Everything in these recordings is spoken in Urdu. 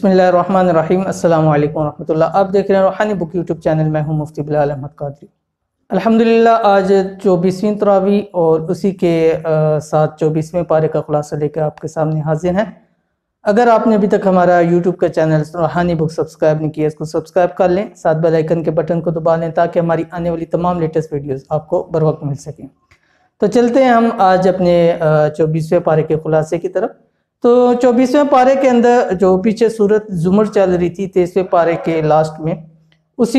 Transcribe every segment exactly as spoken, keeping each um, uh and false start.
बिस्मिल्लाहिर्रहमानिर्रहीम। अस्सलाम वालेकुम रहमतुल्लाह। आप देख रहे हैं रूहानी बुक यूट्यूब चैनल। मैं हूं मुफ्ती बिलाल अहमद कादरी। अल्हम्दुलिल्लाह आज चौबीसवीं तरावी और उसी के साथ चौबीसवें पारे का खुलासा लेकर आपके सामने हाजिर हैं। अगर आपने अभी तक हमारा यूट्यूब का चैनल रूहानी बुक सब्सक्राइब नहीं किया, इसको सब्सक्राइब कर लें, साथ बेल आइकन के बटन को दबा लें ताकि हमारी आने वाली तमाम लेटेस्ट वीडियोज़ आपको बर वक्त मिल सकें। तो चलते हैं हम आज अपने चौबीसवें पारे के खुलासे की तरफ। तो चौबीसवें पारे के अंदर जो पीछे सूरत जुमर चल रही थी तेईसवें पारे के लास्ट में, उसी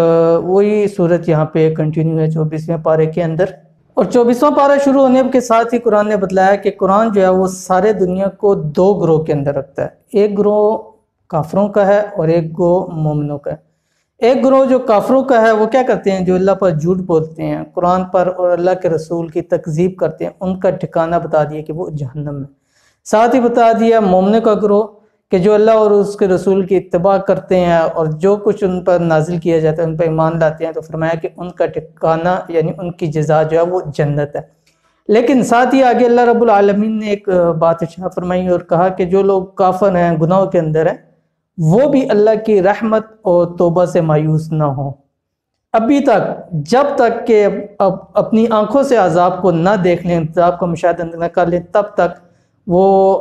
वही सूरत यहाँ पे कंटिन्यू है चौबीसवें पारे के अंदर। और चौबीसवां पारा शुरू होने के साथ ही कुरान ने बतलाया कि कुरान जो है वो सारे दुनिया को दो ग्रोह के अंदर रखता है। एक ग्रोह काफरों का है और एक ग्रोह मोमिनों का है। एक ग्रोह जो काफरों का है वो क्या करते हैं, जो अल्लाह पर झूठ बोलते हैं, कुरान पर और अल्लाह के रसूल की तकजीब करते हैं, उनका ठिकाना बता दिया कि वो जहन्नम में। साथ ही बता दिया मोमिनों का ग्रोह कि जो अल्लाह और उसके रसूल की इत्तबा करते हैं और जो कुछ उन पर नाजिल किया जाता है उन पर ईमान लाते हैं, तो फरमाया कि उनका ठिकाना यानी उनकी जज़ा जो है वो जन्नत है। लेकिन साथ ही आगे अल्लाह रब्बुल आलमीन ने एक बात इरशाद फरमाई और कहा कि जो लोग काफिर हैं, गुनाहों के अंदर हैं, वो भी अल्लाह की रहमत और तौबा से मायूस ना हो। अभी तक जब तक कि अब अपनी आंखों से अजाब को ना देख लें, अजाब का मुशाहिदा न कर लें, तब तक वो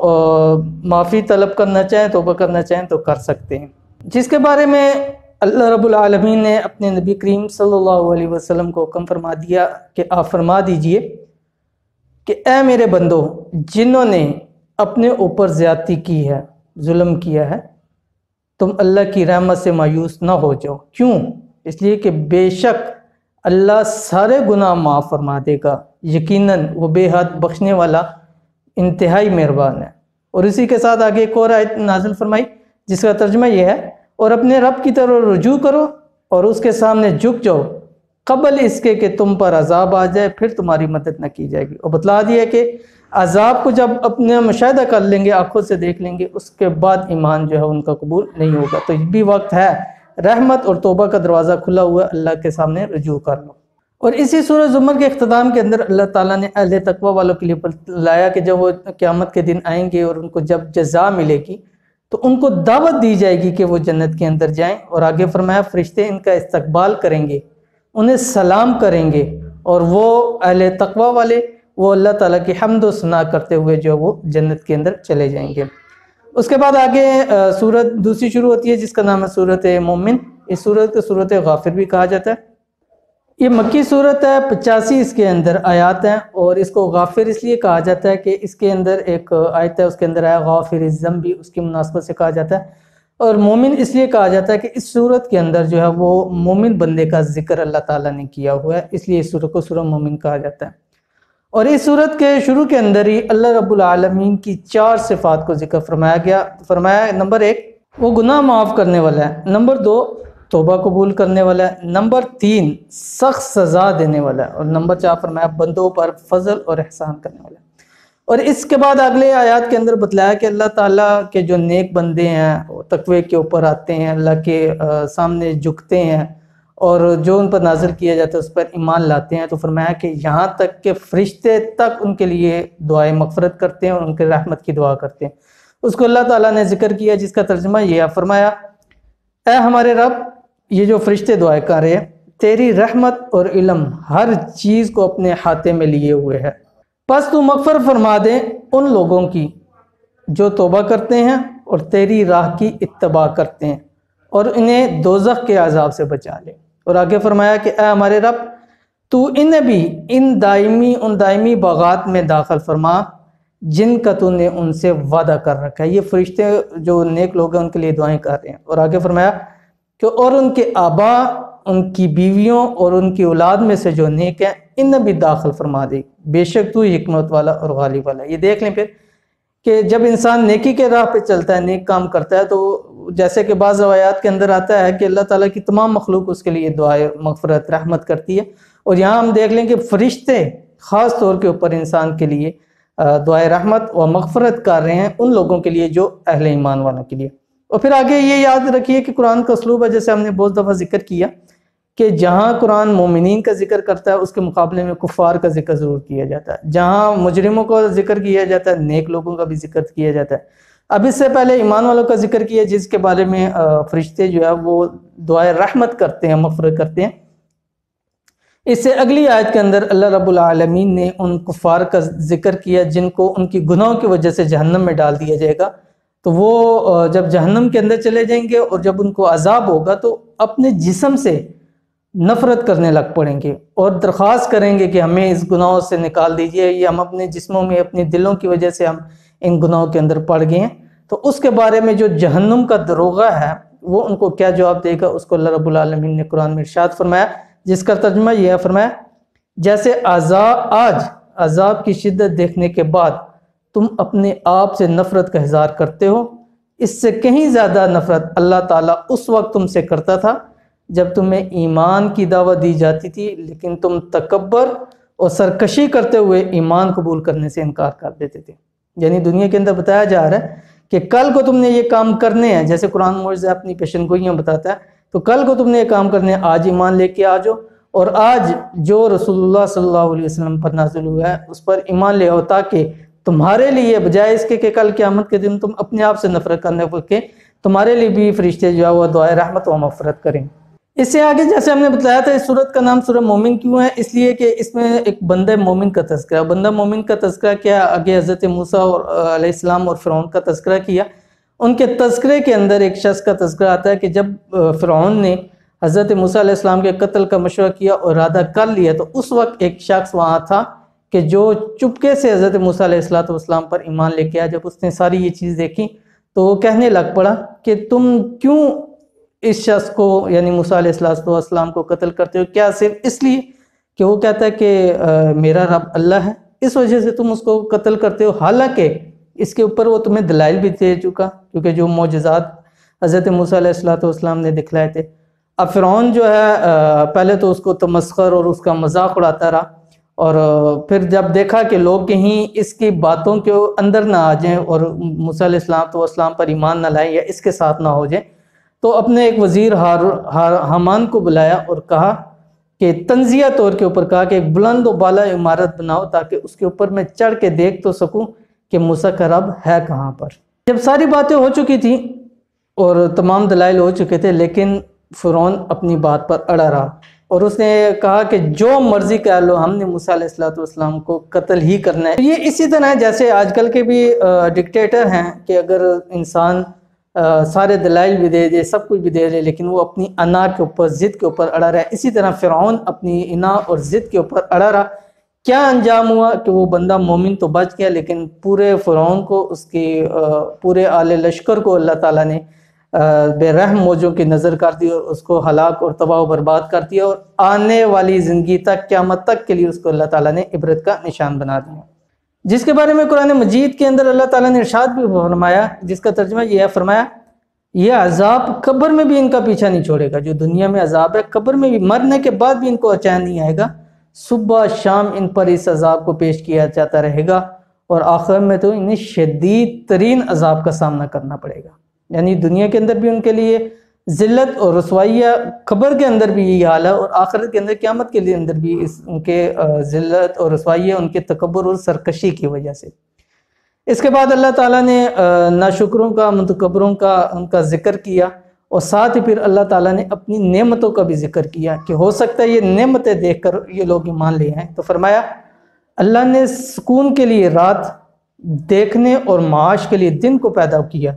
माफ़ी तलब करना चाहें, तौबा करना चाहें तो कर सकते हैं। जिसके बारे में अल्लाह रब्बुल आलमीन ने अपने नबी करीम सल्लल्लाहु अलैहि वसल्लम को हुक्म फरमा दिया कि आप फरमा दीजिए कि ए मेरे बंदो, जिन्होंने अपने ऊपर ज़्यादती की है, जुल्म किया है, तुम अल्लाह की रहमत से मायूस ना हो जाओ। क्यों? इसलिए कि बेशक अल्लाह सारे गुनाह माफ़ फरमा देगा, यकीनन वो बेहद बख्शने वाला इंतहाई मेहरबान है। और इसी के साथ आगे एक और आयत नाज़िल फरमाई जिसका तर्जुमा यह है, और अपने रब की तरफ रुजू करो और उसके सामने झुक जाओ कबल इसके कि तुम पर अजाब आ जाए, फिर तुम्हारी मदद न की जाएगी। और बतला दिया कि अजाब को जब अपने मुशाहिदा कर लेंगे, आंखों से देख लेंगे, उसके बाद ईमान जो है उनका कबूल नहीं होगा। तो ये भी वक्त है, रहमत और तौबा का दरवाज़ा खुला हुआ, अल्लाह के सामने रुजू कर लो। और इसी सूरह जुमर के इख्तिताम के अंदर अल्लाह ताला ने अहले तकवा वालों के लिए लाया कि जब वो क़यामत के दिन आएंगे और उनको जब जज़ा मिलेगी तो उनको दावत दी जाएगी कि वो जन्नत के अंदर जाएं। और आगे फरमाया फरिश्ते इनका इस्तकबाल करेंगे, उन्हें सलाम करेंगे, और वो अहले तकवा वाले वो अल्लाह ताला की हम्द व सना करते हुए जो वो जन्नत के अंदर चले जाएंगे। उसके बाद आगे सूरत दूसरी शुरू होती है जिसका नाम है सूरत मोमिन। इस सूरत को सूरत गाफिर भी कहा जाता है। ये मक्की सूरत है, पचासी इसके अंदर आयात हैं। और इसको गाफिर इसलिए कहा जाता है कि इसके अंदर एक आयत है, उसके अंदर है गाफिर ज़म्बी, उसकी मुनासबत से कहा जाता है। और मोमिन इसलिए कहा जाता है कि इस सूरत के अंदर जो है वो मोमिन बंदे का जिक्र अल्लाह ताला ने किया हुआ है, इसलिए इस सूरत को सूरह मोमिन कहा जाता है। और इस सूरत के शुरू के अंदर ही अल्लाह रब्बुल आलमीन की चार सिफात को जिक्र फरमाया गया। फरमाया नंबर एक, वो गुनाह माफ़ करने वाला है। नंबर दो, तौबा कबूल करने वाला है। नंबर तीन, सख्त सज़ा देने वाला है। और नंबर चार फरमाया बंदों पर फजल और एहसान करने वाला है। और इसके बाद अगले आयत के अंदर बतलाया कि अल्लाह ताला के जो नेक बंदे हैं वो तकवे के ऊपर आते हैं, अल्लाह के आ, सामने झुकते हैं और जो उन पर नाज़िल किया जाता है उस पर ईमान लाते हैं। तो फरमाया कि यहाँ तक कि फरिश्ते तक उनके लिए दुआए मग़फ़िरत करते हैं और उनके रहमत की दुआ करते हैं। उसको अल्लाह ताला ने जिक्र किया जिसका तर्जुमा यह है, फरमाया ऐ हमारे रब, ये जो फरिश्ते दुआएं कर रहे हैं, तेरी रहमत और इल्म हर चीज़ को अपने हाथे में लिए हुए है, बस तू मग़फ़िरत फरमा दे उन लोगों की जो तौबा करते हैं और तेरी राह की इत्तबा करते हैं और इन्हें दोज़ख के अज़ाब से बचा ले। और आगे फरमाया कि ऐ हमारे रब, तू इन्हें भी इन दायमी उन दायमी बागात में दाखिल फरमा जिनका तूने उनसे वादा कर रखा है। ये फरिश्ते जो नेक लोग हैं उनके लिए दुआएं कर रहे हैं। और आगे फरमाया कि और उनके आबा, उनकी बीवियों और उनकी औलाद में से जो नेक हैं इन्हें भी दाखिल फरमा दे, बेशक तू हिकमत वाला और गालिब वाला। ये देख लें फिर कि जब इंसान नेकी के राह पे चलता है, नेक काम करता है, तो जैसे कि बाज़ रवायात के अंदर आता है कि अल्लाह ताला की तमाम मखलूक उसके लिए दुआए मग़फ़िरत रहमत करती है। और यहाँ हम देख लें कि फ़रिश्ते ख़ास तौर के ऊपर इंसान के लिए दुआए रहमत व मग़फ़िरत कर रहे हैं उन लोगों के लिए जो अहले ईमान वालों के लिए। और फिर आगे ये याद रखिए कि कुरान का उसलूब है, जैसे हमने बहुत दफ़ा जिक्र किया कि जहाँ कुरान मोमिनीन का जिक्र करता है उसके मुकाबले में कुफ़ार का जिक्र ज़रूर किया जाता है। जहाँ मुजरिमों का जिक्र किया जाता है, नेक लोगों का भी जिक्र किया जाता है। اب اس سے پہلے ایمان والوں کا ذکر کیا جس کے بارے میں فرشتے جو ہے وہ دعائے رحمت کرتے ہیں، مغفرت کرتے ہیں۔ اس سے اگلی آیت کے اندر اللہ رب العالمین نے ان کفار کا ذکر کیا جن کو ان کی گناہوں کی وجہ سے جہنم میں ڈال دیا جائے گا، تو وہ جب جہنم کے اندر چلے جائیں گے اور جب ان کو عذاب ہوگا تو اپنے جسم سے نفرت کرنے لگ پڑیں گے اور درخواست کریں گے کہ ہمیں اس گناہوں سے نکال دیجئے، یہ ہم اپنے جسموں میں اپنے دلوں کی وجہ سے ہم ان گناہوں کے اندر پڑ گئے ہیں۔ تو اس کے بارے میں جو جہنم کا دروغہ ہے وہ ان کو کیا جواب دے گا، اس کو اللہ رب العالمین نے قرآن میں ارشاد فرمایا، جس کا ترجمہ یہ ہے، فرمایا جیسے عذاب آج عذاب کی شدت دیکھنے کے بعد تم اپنے آپ سے نفرت کا اظہار کرتے ہو، اس سے کہیں زیادہ نفرت اللہ تعالیٰ اس وقت تم سے کرتا تھا جب تمہیں ایمان کی دعوت دی جاتی تھی لیکن تم تکبر اور سرکشی کرتے ہوئے ایمان قبول کرنے سے انکار کر دیتے تھے۔ یعنی دنیا کے اندر بتایا جا رہا ہے کہ کل کو تم نے یہ کام کرنے ہیں، جیسے قرآن معجزہ اپنی پیشن گوئیاں بتاتا ہے، تو کل کو تم نے یہ کام کرنے ہیں، آج ایمان لے کے آ جاؤ، اور آج جو رسول اللہ صلی اللہ علیہ وسلم پر نازل ہوا ہے اس پر ایمان لے آؤ، تاکہ تمہارے لیے بجائے اس کے کہ کل قیامت کے دن تم اپنے آپ سے نفرت کرنے کے تمہارے لیے بھی فرشتے جو ہے وہ دعائے رحمت و مغفرت کریں۔ اس سے آگے جیسے ہم نے بتایا تھا اس سورت کا نام سورہ مومن کیوں ہے، اس لیے کہ اس میں ایک بندہ مومن کا تذکرہ، بندہ مومن کا تذکرہ کیا، آگے حضرت موسیٰ اور علیہ السلام اور فرعون کا تذکرہ کیا۔ ان کے تذکرے کے اندر ایک شخص کا تذکرہ آتا ہے کہ جب فرعون نے حضرت موسیٰ علیہ السلام کے قتل کا مشورہ کیا اور ارادہ کر لیا تو اس وقت ایک شخص وہاں تھا کہ جو چپکے سے حضرت موسیٰ علیہ السلام پر ایمان لے کے آیا۔ جب اس نے ساری یہ چیز دیکھی تو وہ کہنے لگ پڑا کہ تم کیوں اس شخص کو یعنی موسیٰ علیہ السلام کو قتل کرتے ہو، کیا صرف اس لیے کہ وہ کہتا ہے کہ میرا رب اللہ ہے، اس وجہ سے تم اس کو قتل کرتے ہو، حالانکہ اس کے اوپر وہ تمہیں دلائل بھی دے چکا، کیونکہ جو معجزات حضرت موسیٰ علیہ السلام نے دکھلائے تھے۔ اب فرعون جو ہے پہلے تو اس کو تمسخر اور اس کا مذاق اڑاتا رہا، اور پھر جب دیکھا کہ لوگ کہیں اس کی باتوں کے اندر نہ آ جائیں اور موسیٰ علیہ السلام پر ایمان نہ لائیں یا اس کے ساتھ نہ ہو جائیں، تو اپنے ایک وزیر حامان کو بلایا اور کہا کہ تنزیہ طور کے اوپر کہا کہ ایک بلند و بالا عمارت بناؤ تاکہ اس کے اوپر میں چڑھ کے دیکھ تو سکوں کہ موسیٰ کا رب ہے کہاں پر۔ جب ساری باتیں ہو چکی تھیں اور تمام دلائل ہو چکے تھے، لیکن فرعون اپنی بات پر اڑا رہا اور اس نے کہا کہ جو مرضی کر لو، ہم نے موسیٰ علیہ السلام کو قتل ہی کرنا ہے۔ یہ اسی طرح ہے جیسے آج کل کے بھی ڈکٹیٹر ہیں کہ اگر انسان سارے دلائل بھی دے دے، سب کچھ بھی دے دے، لیکن وہ اپنی انا کے اوپر، ضد کے اوپر اڑا رہا ہے۔ اسی طرح فرعون اپنی انا اور ضد کے اوپر اڑا رہا۔ کیا انجام ہوا کہ وہ بندہ مومن تو بچ گیا، لیکن پورے فرعون کو، اس کی پورے آل لشکر کو اللہ تعالیٰ نے بے رحم موجوں کی نظر کر دی اور اس کو ہلاک اور تباہ و برباد کر دیا، اور آنے والی زندگی تک، قیامت تک کے لیے اس کو اللہ تعالیٰ نے عبرت کا نشان بنا دیا، جس کے بارے میں قرآن مجید کے اندر اللہ تعالیٰ نے ارشاد بھی فرمایا، جس کا ترجمہ یہ ہے، فرمایا یہ عذاب قبر میں بھی ان کا پیچھا نہیں چھوڑے گا۔ جو دنیا میں عذاب ہے، قبر میں بھی، مرنے کے بعد بھی ان کو چین نہیں آئے گا، صبح شام ان پر اس عذاب کو پیش کیا جاتا رہے گا، اور آخر میں تو انہیں شدید ترین عذاب کا سامنا کرنا پڑے گا۔ یعنی دنیا کے اندر بھی ان کے لیے ذلت اور رسوائی ہے، قبر کے اندر بھی یہی حال ہے، اور آخرت کے اندر، قیامت کے لیے اندر بھی اس ان کے ذلت اور رسوائی ہے، ان کے تکبر اور سرکشی کی وجہ سے۔ اس کے بعد اللہ تعالیٰ نے ناشکروں کا، متکبروں کا، ان کا ذکر کیا، اور ساتھ ہی پھر اللہ تعالیٰ نے اپنی نعمتوں کا بھی ذکر کیا کہ ہو سکتا ہے یہ نعمتیں دیکھ کر یہ لوگ ایمان لے آئیں۔ تو فرمایا اللہ نے سکون کے لیے رات، دیکھنے اور معاش کے لیے دن کو پیدا کیا،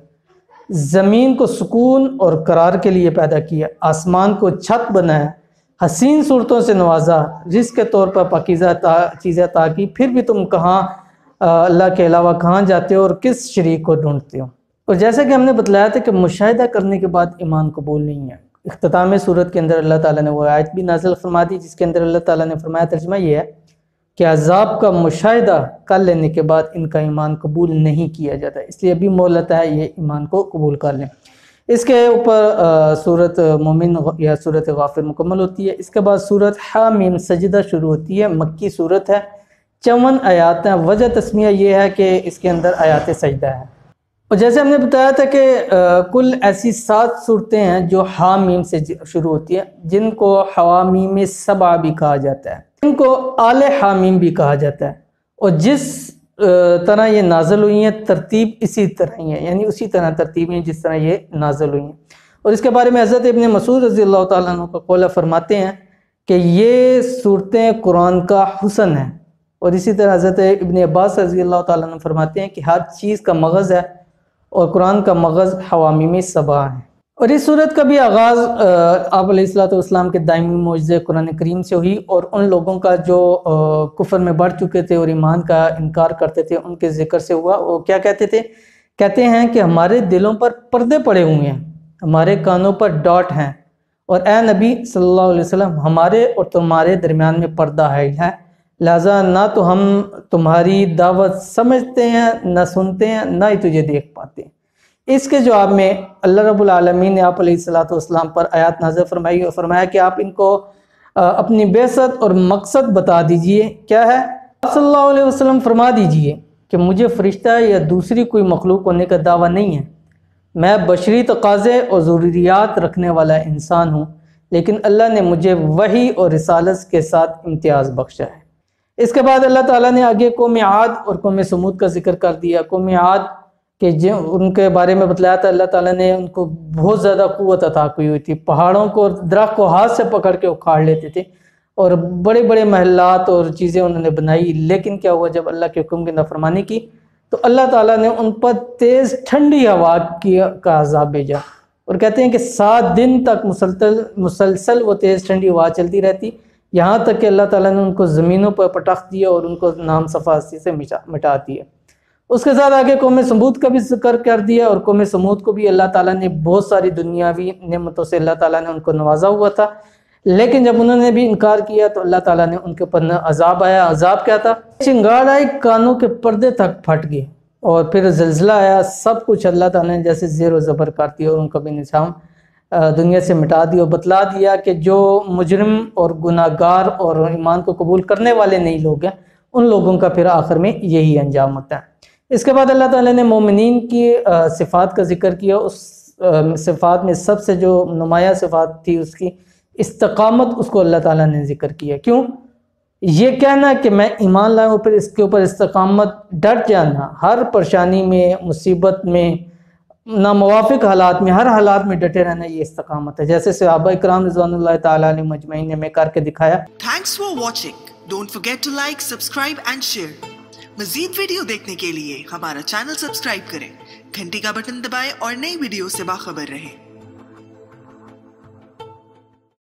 زمین کو سکون اور قرار کے لیے پیدا کیا، آسمان کو چھت بنایا، حسین صورتوں سے نوازا، رزق کے طور پر پاکیزہ چیزیں عطا کی، پھر بھی تم کہاں اللہ کے علاوہ کہاں جاتے ہو اور کس شریک کو ڈھونڈتے ہو۔ اور جیسا کہ ہم نے بتلایا تھا کہ مشاہدہ کرنے کے بعد ایمان قبول نہیں ہے۔ اختتام صورت کے اندر اللہ تعالیٰ نے وہ آیت بھی نازل فرما دی جس کے اندر اللہ تعالیٰ نے فرمایا، ترجمہ یہ ہے کہ عذاب کا مشاہدہ کر لینے کے بعد ان کا ایمان قبول نہیں کیا جاتا، اس لیے ابھی مہلت ہے، یہ ایمان کو قبول کر لیں۔ اس کے اوپر سورت مومن یا سورت غافر مکمل ہوتی ہے۔ اس کے بعد سورت حامیم سجدہ شروع ہوتی ہے، مکی سورت ہے، چون آیات ہیں۔ وجہ تسمیہ یہ ہے کہ اس کے اندر آیات سجدہ ہے، اور جیسے ہم نے بتایا تھا کہ کل ایسی سات صورتیں ہیں جو حامیم سے شروع ہوتی ہیں، جن کو حوامیم سبع بھی کہا جاتا ہے، ان کو آل حامیم بھی کہا جاتا ہے، اور جس طرح یہ نازل ہوئی ہیں، ترتیب اسی طرح ہی ہے، یعنی اسی طرح ترتیب ہیں جس طرح یہ نازل ہوئی ہیں۔ اور اس کے بارے میں حضرت ابن مسعود رضی اللہ تعالیٰ عنہ کا قول فرماتے ہیں کہ یہ صورتیں قرآن کا حسن ہے، اور اسی طرح حضرت ابن عباس رضی اللہ تعالیٰ عنہ فرماتے ہیں کہ ہر چیز کا مغز ہے، اور قرآن کا مغز حوامیم سبع ہے۔ اور اس صورت کا بھی آغاز آپ علیہ الصلوۃ والسلام کے دائمی معجزے قرآن کریم سے ہوئی، اور ان لوگوں کا جو کفر میں بڑھ چکے تھے اور ایمان کا انکار کرتے تھے ان کے ذکر سے ہوا۔ وہ کیا کہتے تھے؟ کہتے ہیں کہ ہمارے دلوں پر پردے پڑے ہوئے ہیں، ہمارے کانوں پر ڈاٹ ہیں، اور اے نبی صلی اللہ علیہ وسلم ہمارے اور تمہارے درمیان میں پردہ حائل ہے، لہذا نہ تو ہم تمہاری دعوت سمجھتے ہیں، نہ سنتے ہیں، نہ ہی تجھے دیکھ پاتے ہیں۔ اس کے جواب میں اللہ رب العالمین نے آپ علیہ الصلوۃ والسلام پر آیات نازل فرمائی اور فرمایا کہ آپ ان کو اپنی بعثت اور مقصد بتا دیجئے۔ کیا ہے؟ آپ صلی اللہ علیہ وسلم فرما دیجئے کہ مجھے فرشتہ یا دوسری کوئی مخلوق ہونے کا دعویٰ نہیں ہے، میں بشری تقاضے اور ضروریات رکھنے والا انسان ہوں، لیکن اللہ نے مجھے وحی اور رسالت کے ساتھ امتیاز بخشا ہے۔ اس کے بعد اللہ تعالیٰ نے آگے قوم عاد اور قوم سمود کا ذکر کر دیا۔ قوم عاد کہ جو ان کے بارے میں بتلایا تھا، اللہ تعالیٰ نے ان کو بہت زیادہ قوت عطا کی ہوئی تھی، پہاڑوں کو اور درخت کو ہاتھ سے پکڑ کے اکھاڑ لیتے تھے، اور بڑے بڑے محلات اور چیزیں انہوں نے بنائی۔ لیکن کیا ہوا؟ جب اللہ کے حکم کی نافرمانی کی تو اللہ تعالیٰ نے ان پر تیز ٹھنڈی ہوا کی کا عذاب بھیجا، اور کہتے ہیں کہ سات دن تک مسلسل مسلسل وہ تیز ٹھنڈی ہوا چلتی رہتی، یہاں تک کہ اللہ تعالیٰ نے ان کو زمینوں پر پٹخ دیا اور ان کو نام صفاسی سے مٹا دیا۔ اس کے ساتھ آگے قوم سمود کا بھی ذکر کر دیا، اور قوم سمود کو بھی اللہ تعالیٰ نے بہت ساری دنیاوی نعمتوں سے اللہ تعالیٰ نے ان کو نوازا ہوا تھا، لیکن جب انہوں نے بھی انکار کیا تو اللہ تعالیٰ نے ان کے اوپر عذاب آیا۔ عذاب کیا تھا؟ چنگاڑ آئی، کانوں کے پردے تک پھٹ گئے، اور پھر زلزلہ آیا، سب کچھ اللہ تعالیٰ نے جیسے زیر و زبر کر دیا اور ان کا بھی نظام دنیا سے مٹا دیا، اور بتلا دیا کہ جو مجرم اور گناہ گار اور ایمان کو قبول کرنے والے نہیں لوگ ہیں، ان لوگوں کا پھر آخر میں یہی انجام ہوتا ہے۔ اس کے بعد اللہ تعالیٰ نے مومنین کی صفات کا ذکر کیا۔ اس صفات میں سب سے جو نمایاں صفات تھی اس کی استقامت، اس کو اللہ تعالیٰ نے ذکر کیا۔ کیوں؟ یہ کہنا کہ میں ایمان لاؤں، پھر اس کے اوپر استقامت، ڈٹ جانا، ہر پریشانی میں، مصیبت میں، ناموافق حالات میں، ہر حالات میں ڈٹے رہنا، یہ استقامت ہے، جیسے صحابہ اکرام رضوان اللہ تعالیٰ علیہم اجمعین نے میں کر کے دکھایا۔ Thanks for watching, don't forget to like, subscribe and share. مزید ویڈیو دیکھنے کے لیے ہمارا چینل سبسکرائب کریں، گھنٹی کا بٹن دبائیں اور نئی ویڈیو سے باخبر رہیں۔